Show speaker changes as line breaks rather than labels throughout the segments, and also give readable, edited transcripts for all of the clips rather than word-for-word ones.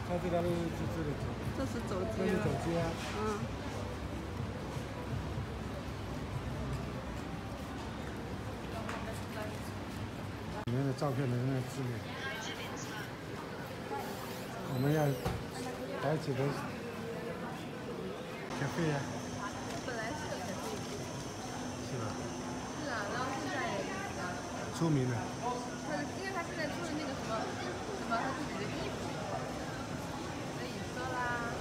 它这条路是这里走，
这是走
这是
街了。
走街啊。
嗯。
里面的照片的那个资料，我们要摆几个咖啡啊？
本来是有咖啡。
是吧？
是啊，然后现在也是。
出名了。
因为他现在出了那个什么他自己的衣服，所以说啦。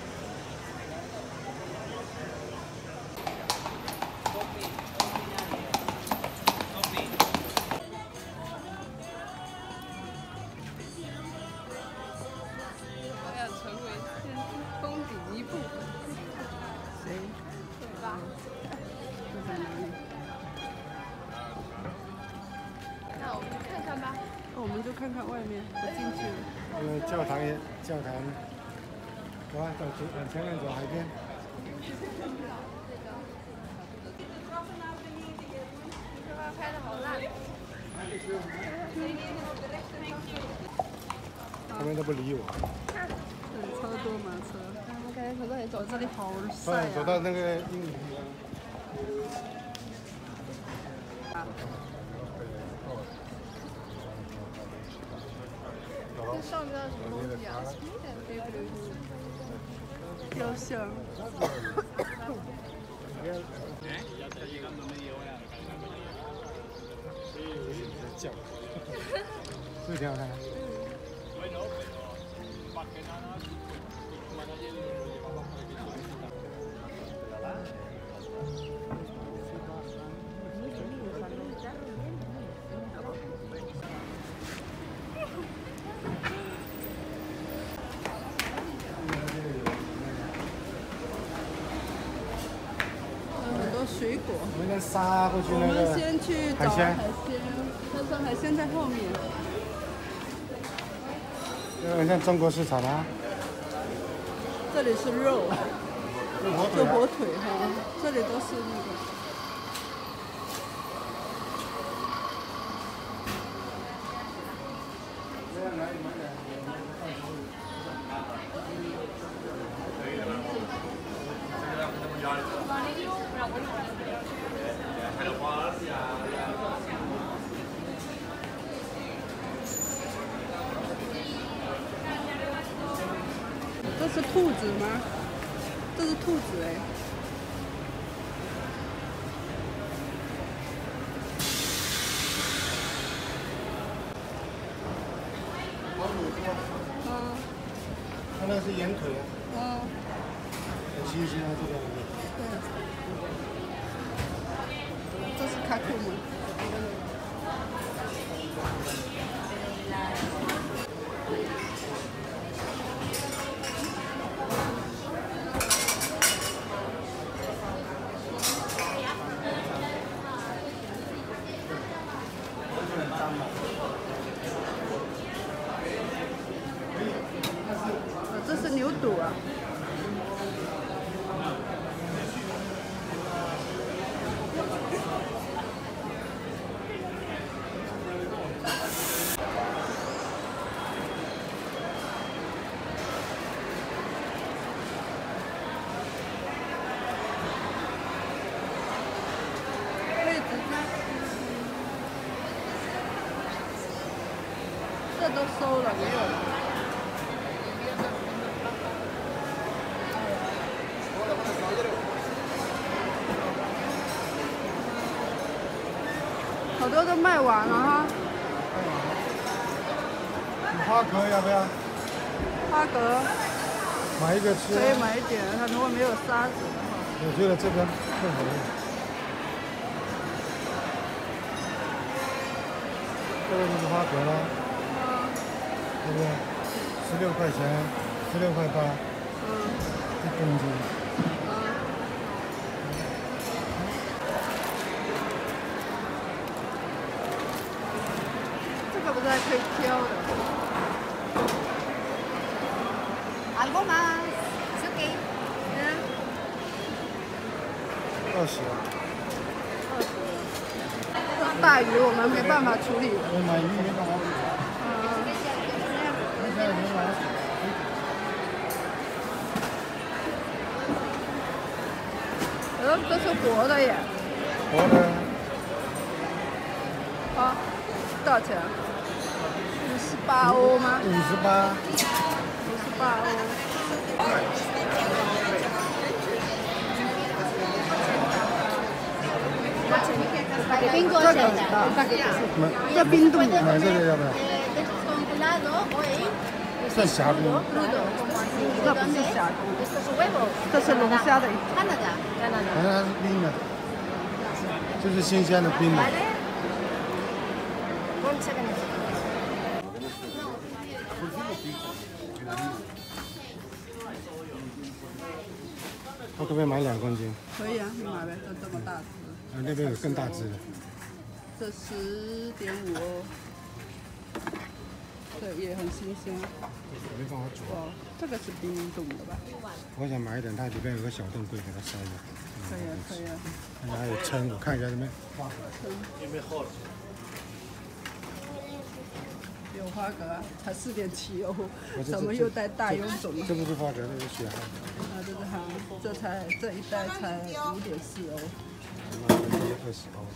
我要成为峰顶一部分。谁？对吧？这在哪里？那我们去看看吧。那我们就看看外面，不进去了。
教堂，走啊，往前面走，海边。
拍的好烂。
他们都不理我。
这里超多马车。我感觉走到你走这里好晒啊。
走到那个英语。
这上面什么东西啊？雕像。
叫，这挺好看的。
很多水果。
我们先杀过去那个。
我们先去找
海鲜。
他说海鲜在后面。
有点像中国市场啊。
这里是肉，就火腿哈，这里都是那个。这是兔子吗？这是兔子哎。
它那是盐腿啊。很新鲜啊，这个。
对。这是卡库吗？这是牛肚啊。这都收了，没有了。好多都卖完了哈。
花蛤要不要？
花蛤。
买一个吃。
可以买一点，它如果没有沙子的话。
我觉得这边更好用。这个就是花蛤了。对不对？16块钱，16块8。1公斤。
这个不是还可以挑的。
¿Algo más? ¿Sí o qué?
20。
这大鱼我们没办法处理。
我买鱼没办法。
嗯。 哦，这是活的耶。
活的。
啊，多少钱？58欧吗
58。
58欧。
冰多少钱的？
这冰冻的。
买这个要不要？算峡冰。
这不是峡冰，这是龙虾的。
反正它是冰的，就是新鲜的冰的。我可不可以买2公斤？
可以啊，你买呗，都这么大只。
那边有更大只的。
这10.5欧，这也很新鲜。
没办法煮。
哦，这个是冰冻的吧？
我想买一点，它里边有个小冻柜给它塞着。
可以啊，可以啊。
那还有称，我看一下这边。
有花蛤啊，才4.7欧，怎么又带大臃肿？
这不是花蛤，这是雪蛤。
啊，这是蛤，这一袋才5.4欧。
那20欧。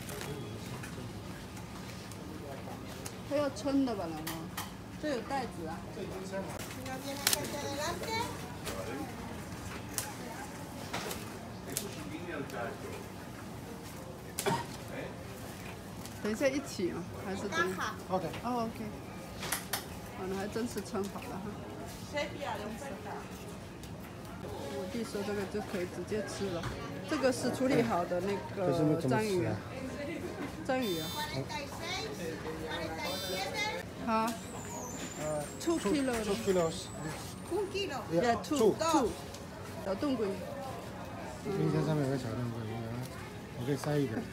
它要称的吧，老妈？这有袋子啊。等一下一起啊，还是等？
OK。
哦 OK。哦，那还真是称好了哈。我弟说这个就可以直接吃了，这个是处理好的那个章鱼啊。章鱼啊。好。2 kilos。
2 kilos。
1 kilo。
Yeah, two。小冻柜。
冰箱上面有个小冻柜，我可以塞一点。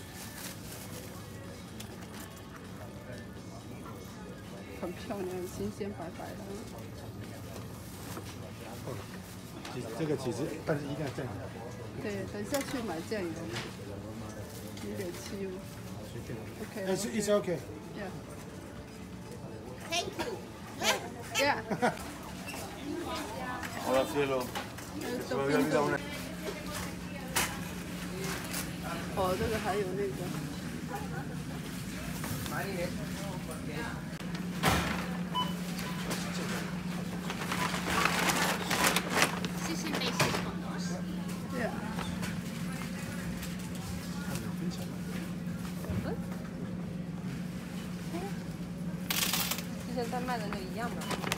很漂亮，新鲜白白的。
这个其实，但是一定要酱油。
对，等下去买酱油。1.7欧。OK。
It's okay.
Yeah.
Thank you.
Yeah.
Hola cielo.
哦，这个还有那个。对。
之前在卖的那个一样吗？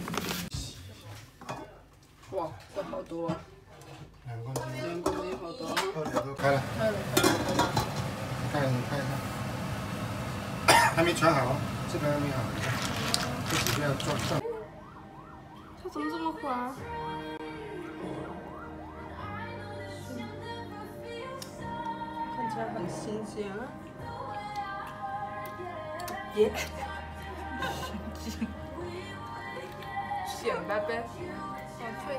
哇，这好多啊
2公斤。
2公斤好多啊！
都开了。
开了。
看一看。还没传好，这边还没好，这几个要撞。
它怎么这么滑？
看起来很新鲜啊！耶！显摆摆，
好脆。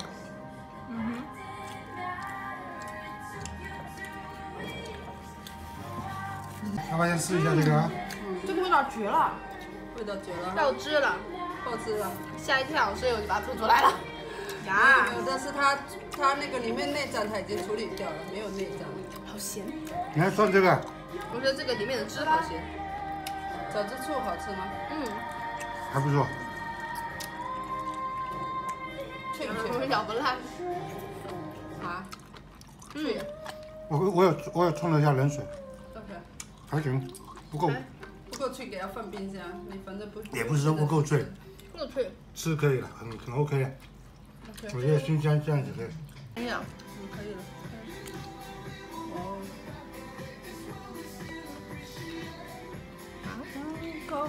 要不然先试一下这个啊。
这个味道绝了，
味道绝了，
到汁了，
好吃了。
吓一跳，所以我就把它吐出来了。呀，
但是它那个里面内脏它已经处理掉了，没有内脏。
好咸。
你还涮这个？
我觉得这个里面的汁好咸。
枣子醋好吃吗？
还不错。
脆不脆？
咬不烂。
啊？
我有冲了一下冷水，
OK。
还行，不够。
不够脆，给它放冰箱。你反正不。
也不是说不够脆，
又脆。
吃可以了，很 OK。我觉得新鲜这样子可以。
哎呀，
可以了。哦。高，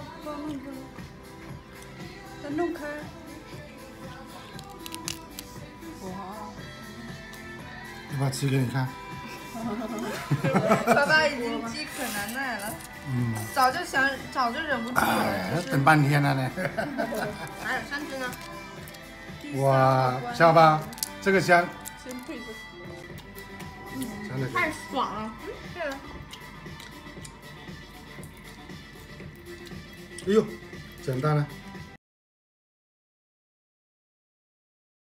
再弄开。哇！
要不要吃给你看？
爸爸已经饥渴难耐了。早就忍不住了。
等半天了呢。
还有3只呢。
哇，香吧？这个香。
先配着。
香的。
太爽了。对了。
哎呦，简单了。